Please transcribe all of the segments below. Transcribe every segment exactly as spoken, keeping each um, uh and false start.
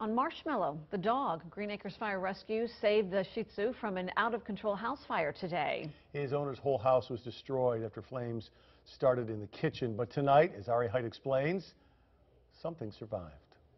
on Marshmallow, the dog. Greenacres Fire Rescue saved the Shih Tzu from an out-of-control house fire today. His owner's whole house was destroyed after flames started in the kitchen. But tonight, as Ari Height explains, something survived.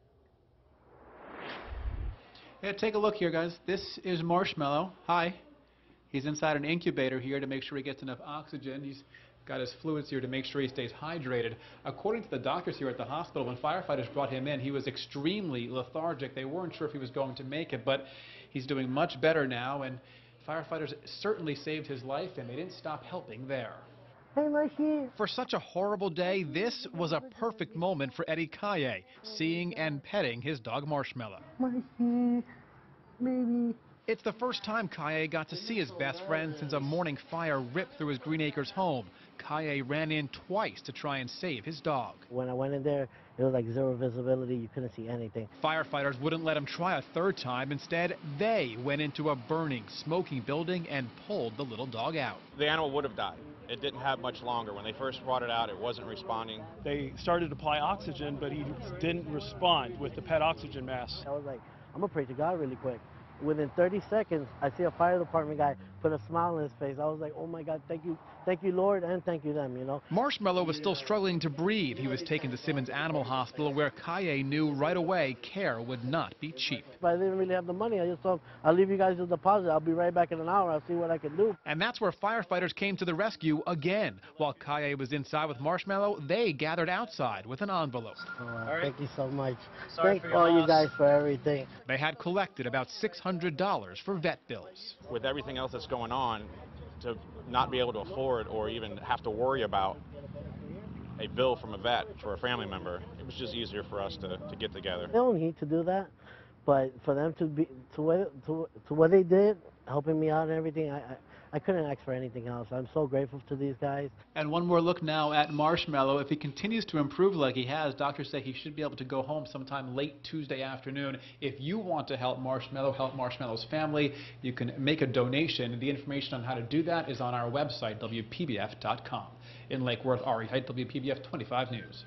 Yeah, take a look here, guys. This is Marshmallow. Hi. He's inside an incubator here to make sure he gets enough oxygen. He's got his fluids here to make sure he stays hydrated. According to the doctors here at the hospital, when firefighters brought him in, he was extremely lethargic. They weren't sure if he was going to make it, but he's doing much better now, and firefighters certainly saved his life, and they didn't stop helping there. Hey, Marcy. For such a horrible day, this was a perfect moment for Eddie Kaye, seeing and petting his dog Marshmallow. Marcy, baby. It's the first time Kaye got to see his best friend since a morning fire ripped through his Greenacres home. Kaye ran in twice to try and save his dog. When I went in there, it was like zero visibility. You couldn't see anything. Firefighters wouldn't let him try a third time. Instead, they went into a burning, smoking building and pulled the little dog out. The animal would have died. It didn't have much longer. When they first brought it out, it wasn't responding. They started to apply oxygen, but he didn't respond with the pet oxygen mask. I was like, I'm going to pray to God really quick. Within thirty seconds, I see a fire department guy put a smile on his face. I was like, oh my God, thank you, thank you, Lord, and thank you them, you know. Marshmallow was still struggling to breathe. He was taken to Simmons Animal Hospital, where Kaye knew right away care would not be cheap. But I didn't really have the money. I just told him, I'll leave you guys a deposit. I'll be right back in an hour. I'll see what I can do. And that's where firefighters came to the rescue again. While Kaye was inside with Marshmallow, they gathered outside with an envelope. Oh, right. Thank you so much. Sorry Thank for all your you guys for everything. They had collected about six hundred dollars for vet bills. With everything else that's going on, to not be able to afford or even have to worry about a bill from a vet for a family member, it was just easier for us to, to get together. They don't need to do that, but for them to be to what to, to what they did, helping me out and everything, I, I I couldn't ask for anything else. I'm so grateful to these guys. And one more look now at Marshmallow. If he continues to improve like he has, doctors say he should be able to go home sometime late Tuesday afternoon. If you want to help Marshmallow, help Marshmallow's family, you can make a donation. The information on how to do that is on our website, W P B F dot com. In Lake Worth, Ari Height, W P B F twenty-five News.